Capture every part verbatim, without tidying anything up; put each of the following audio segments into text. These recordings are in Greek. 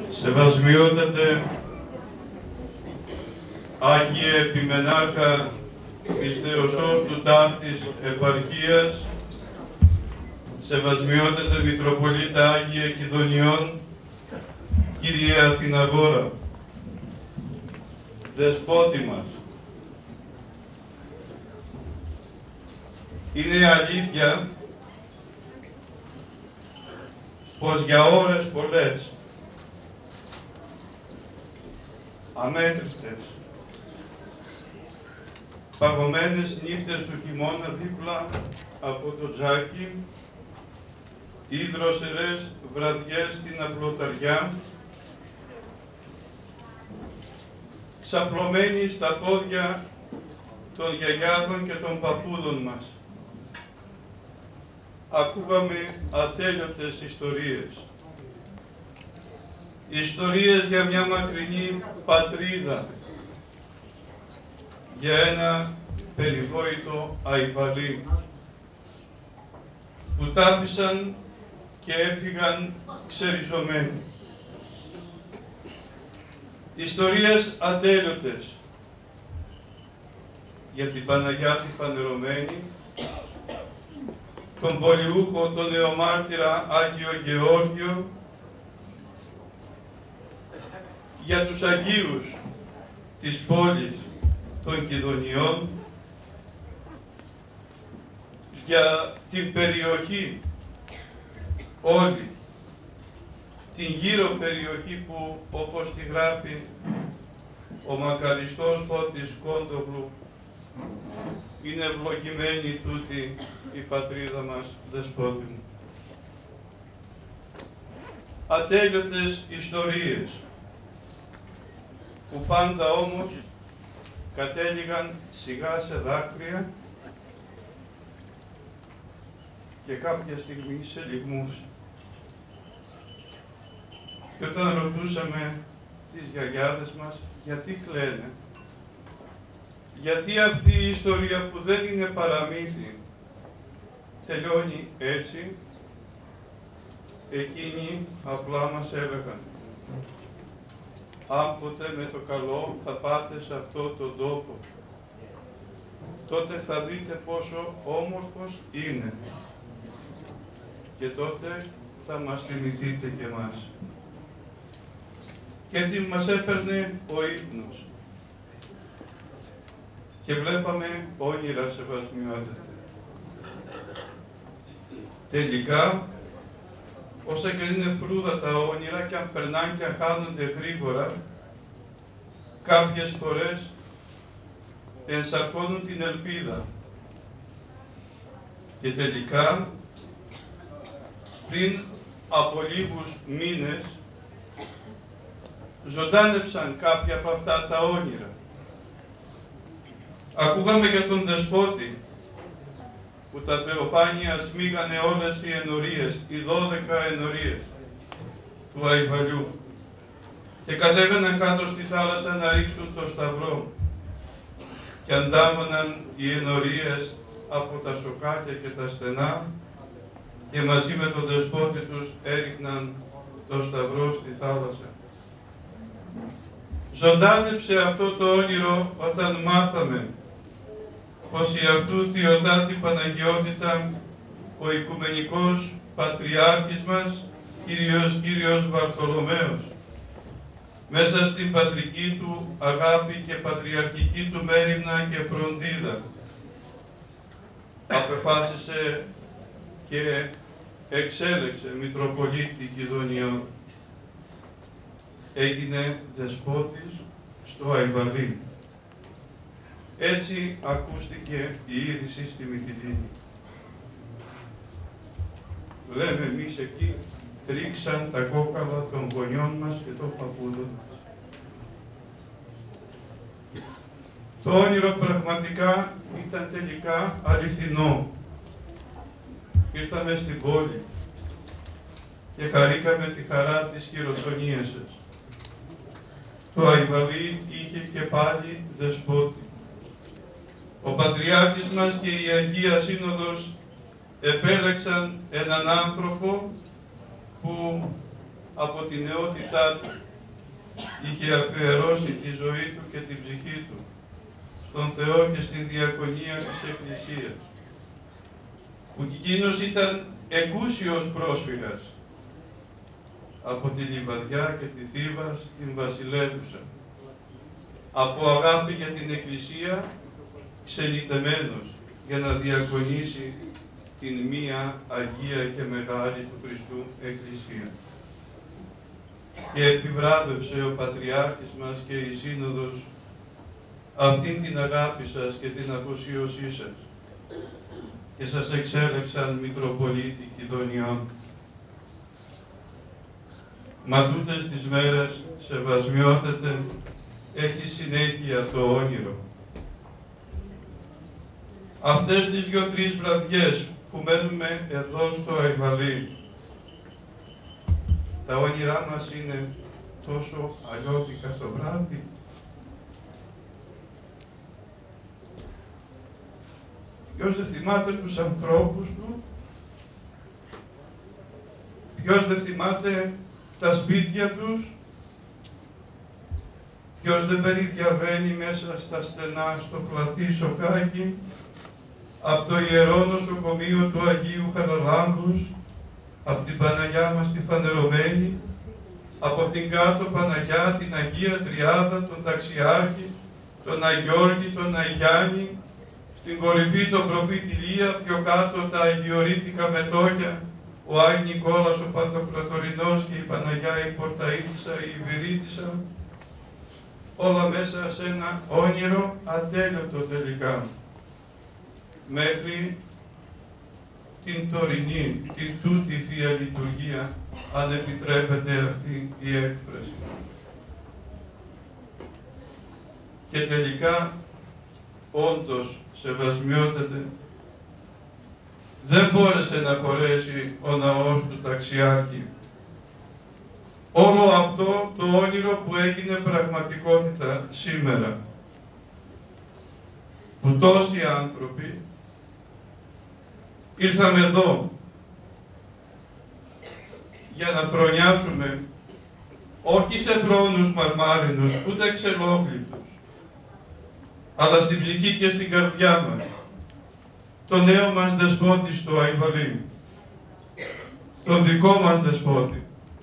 Σεβασμιότατε Άγιε Επιμενάρχα της Θεοσός του Ταύτης Επαρχίας, Σεβασμιότατε Μητροπολίτα Άγιε Κιδωνιών, Κύριε Αθηναγόρα, Δεσπότη μας, είναι αλήθεια πως για ώρες πολλές, αμέτρητες, παγωμένες νύχτες του χειμώνα δίπλα από το τζάκι ή δροσερές βραδιές στην απλοταριά, ξαπλωμένοι στα πόδια των γιαγιάδων και των παππούδων μας, ακούγαμε ατέλειωτες ιστορίες. Ιστορίες για μια μακρινή πατρίδα, για ένα περιβόητο Αϊβαλί, που τάφησαν και έφυγαν ξεριζωμένοι. Ιστορίες ατέλειωτες για την Παναγιά τη Φανερωμένη, τον πολιούχο, τον νεομάρτυρα Άγιο Γεώργιο, για τους Αγίους της πόλης των Κιδωνιών, για την περιοχή όλη, την γύρω περιοχή που, όπως τη γράφει ο μακαριστός Φώτης Κόντογλου, είναι ευλογημένη τούτη η πατρίδα μας, Δεσπότη μου. Ατέλειωτες ιστορίες, που πάντα όμως κατέληγαν σιγά σε δάκρυα και κάποια στιγμή σε λυγμούς. Και όταν ρωτούσαμε τις γιαγιάδες μας γιατί κλαίνε, γιατί αυτή η ιστορία που δεν είναι παραμύθι τελειώνει έτσι, εκείνοι απλά μας έλεγαν: αν ποτέ με το καλό θα πάτε σε αυτό τον τόπο, τότε θα δείτε πόσο όμορφος είναι και τότε θα μας θυμηθείτε και εμάς. Και τι μας έπαιρνε ο ύπνος και βλέπαμε όνειρα σεβασμιότατα. Τελικά, όσα και είναι φρούδα τα όνειρα και αν περνάνε και αν χάνονται γρήγορα, κάποιες φορές ενσαρκώνουν την ελπίδα. Και τελικά, πριν από λίγους μήνες, ζωντάνεψαν κάποια από αυτά τα όνειρα. Ακούγαμε για τον Δεσπότη, που τα θεοφάνεια σμίγανε όλες οι ενορίες, οι δώδεκα ενορίες του Αϊβαλιού, και κατέβαιναν κάτω στη θάλασσα να ρίξουν το σταυρό και αντάμωναν οι ενορίες από τα σοκάκια και τα στενά και μαζί με τον Δεσπότη τους έριχναν το σταυρό στη θάλασσα. Ζωντάνεψε αυτό το όνειρο όταν μάθαμε πως η αυτού Θεοτάτη Παναγιότητα, ο Οικουμενικός Πατριάρχης μας, Κύριος Κύριος Βαρθολομαίος, μέσα στην πατρική του αγάπη και πατριαρχική του μέριμνα και φροντίδα, απεφάσισε και εξέλεξε Μητροπολίτη Κιδωνιών. Έγινε Δεσπότης στο Αϊβαλί. Έτσι ακούστηκε η είδηση στη Μυτιλήνη. Λέμε εμείς εκεί, τρίξαν τα κόκαλα των γονιών μας και των παππούδων μας. Το όνειρο πραγματικά ήταν τελικά αληθινό. Ήρθαμε στην πόλη και χαρήκαμε τη χαρά της χειροτονίας σας. Το Αϊβαλί είχε και πάλι Δεσπότη. Ο Πατριάρχης μας και η Αγία Σύνοδος επέλεξαν έναν άνθρωπο που από τη νεότητά του είχε αφιερώσει τη ζωή του και την ψυχή του στον Θεό και στην διακονία της Εκκλησίας, που κι εκείνος ήταν εκούσιος πρόσφυγας από τη Λιβαδιά και τη Θήβα στην Βασιλεύουσα, από αγάπη για την Εκκλησία ξενιτεμένος για να διακονήσει την μία Αγία και Μεγάλη του Χριστού Εκκλησία. Και επιβράβευσε ο Πατριάρχης μας και η Σύνοδος αυτήν την αγάπη σας και την αφοσίωσή σας και σας εξέλεξαν Μητροπολίτη Κιδωνιών. Μα τούτες τις μέρες, σεβασμιώθετε, έχει συνέχεια το όνειρο. Αυτές τις δυο-τρεις βραδιές που μένουμε εδώ στο Αϊβαλί, τα όνειρά μας είναι τόσο αλλιώτικα το βράδυ. Ποιος δεν θυμάται τους ανθρώπους του, ποιος δεν θυμάται τα σπίτια τους, ποιος δεν περιδιαβαίνει μέσα στα στενά στο πλατή σοκάκι, από το Ιερό Νοσοκομείο του Αγίου Χαραλάμπους, από την Παναγιά μας τη Φανερωμένη, από την κάτω Παναγιά, την Αγία Τριάδα, τον Ταξιάρχη, τον Αγιώργη, τον Αγιάννη, στην κορυφή τον προφήτη Ηλία, πιο κάτω τα αγιορείτικα μετόχια, ο Άγιος Νικόλας ο Παντοκρατορινός και η Παναγιά η Πορταΐτισσα, η Ιβηρίτισσα, όλα μέσα σε ένα όνειρο ατέλειωτο τελικά, μέχρι την τωρινή, την τούτη Θεία Λειτουργία, αν επιτρέπεται αυτή η έκφραση. Και τελικά, όντως, σεβασμιότατε, δεν μπόρεσε να χωρέσει ο ναός του Ταξιάρχη. Όλο αυτό το όνειρο που έγινε πραγματικότητα σήμερα, που τόσοι άνθρωποι ήρθαμε εδώ για να θρονιάσουμε όχι σε θρόνους μαρμάρινους, ούτε ξελόγλυπτους, αλλά στην ψυχή και στην καρδιά μας, το νέο μας δεσπότη στο Αϊβαλί, τον δικό μας δεσπότη.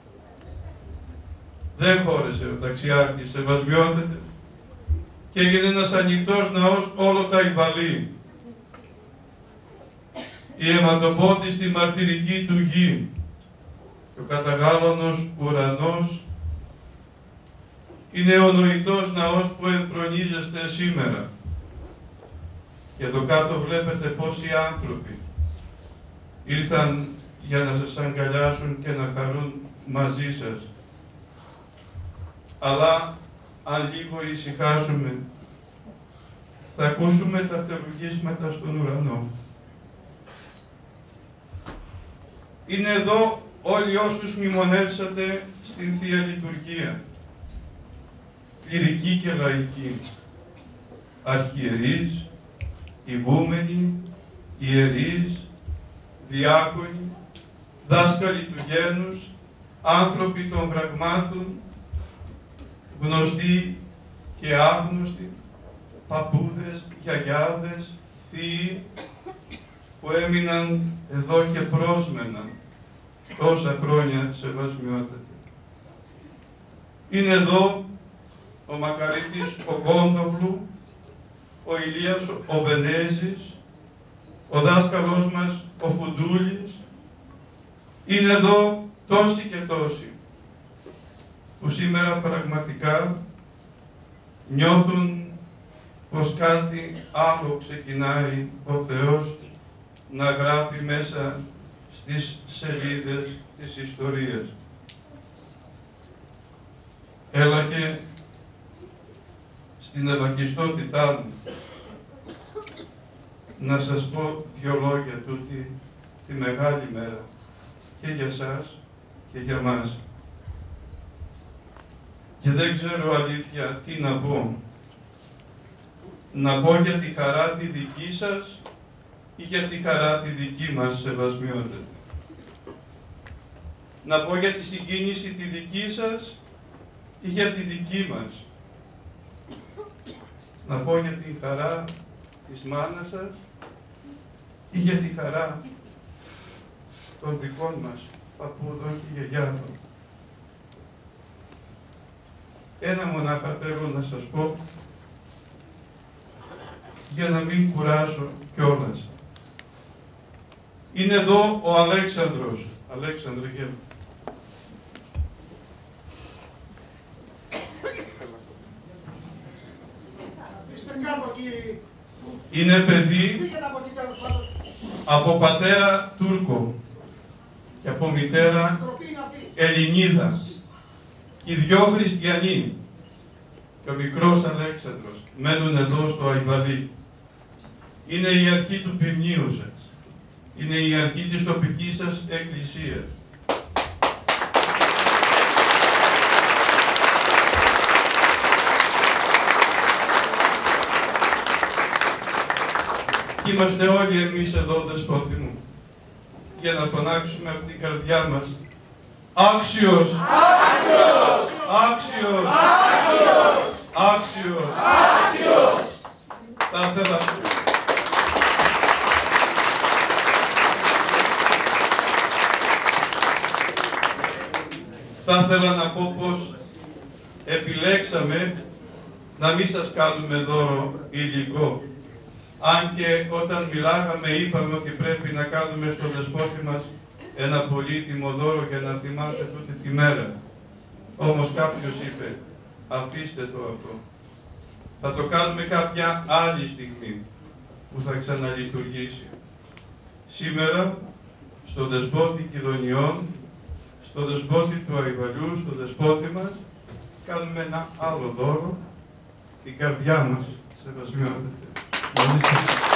Δεν χώρεσε ο Ταξιάρχης, σεβασμιότατε, και έγινε ένας ανοιχτός ναός όλο το Αϊβαλί. Η αιματοπότη στη μαρτυρική του γη, και ο καταγάλωνος ουρανός, είναι ο νοητός ναός που ενθρονίζεστε σήμερα. Και εδώ κάτω βλέπετε πόσοι άνθρωποι ήρθαν για να σας αγκαλιάσουν και να χαρούν μαζί σας. Αλλά αν λίγο ησυχάσουμε, θα ακούσουμε τα τερουγίσματα στον ουρανό. Είναι εδώ όλοι όσους μνημονεύσατε στην Θεία Λειτουργία, κληρικοί και λαϊκοί, αρχιερείς, ηγούμενοι, ιερείς, διάκονοι, δάσκαλοι του γένους, άνθρωποι των πραγμάτων, γνωστοί και άγνωστοι, παππούδες, γιαγιάδες, θείοι, που έμειναν εδώ και πρόσμεναν τόσα χρόνια σεβασμιότατε. Είναι εδώ ο Μακαρίτης ο Κόντοβλου, ο Ηλίας ο Βενέζης, ο δάσκαλός μας ο Φουντούλης. Είναι εδώ τόσοι και τόσοι που σήμερα πραγματικά νιώθουν πως κάτι άλλο ξεκινάει ο Θεός να γράφει μέσα στις σελίδες της ιστορίας. Έλαχε στην ελαχιστότητά μου να σας πω δυο λόγια τούτη τη μεγάλη μέρα και για σας και για μας. Και δεν ξέρω αλήθεια τι να πω. Να πω για τη χαρά τη δική σας ή για τη χαρά τη δική μας, σεβασμιότατη. να πω για τη συγκίνηση τη δική σας ή για τη δική μας. Να πω για την χαρά της μάνας σας ή για τη χαρά των δικών μας παππούδων και γιαγιάδων. Ένα μονάχα θέλω να σας πω, για να μην κουράσω κιόλας. Είναι εδώ ο Αλέξανδρος. Αλέξανδρε, γεια. Είναι παιδί από πατέρα Τούρκο και από μητέρα Ελληνίδα. Οι δυο χριστιανοί και ο μικρός Αλέξανδρος μένουν εδώ στο Αϊβαλί. Είναι η αρχή του ποιμνίου σας. Είναι η αρχή της τοπικής σας εκκλησίας. Και είμαστε όλοι εμείς εδώ, Δεσπότη μου, για να φωνάξουμε από την καρδιά μας άξιος! Άξιος! Άξιος! Άξιος! Άξιος! Άξιος! Θα ήθελα... Θα ήθελα να πω πως επιλέξαμε να μην σας κάνουμε δώρο υλικό. Αν και όταν μιλάγαμε είπαμε ότι πρέπει να κάνουμε στον Δεσπότη μας ένα πολύτιμο δώρο για να θυμάται τούτη τη μέρα. Όμως κάποιος είπε, αφήστε το αυτό. Θα το κάνουμε κάποια άλλη στιγμή που θα ξαναλειτουργήσει. Σήμερα, στον Δεσπότη Κιδωνιών, στον Δεσπότη του Αϊβαλιού, στον Δεσπότη μας, κάνουμε ένα άλλο δώρο, την καρδιά μας, σεβασμιότατε.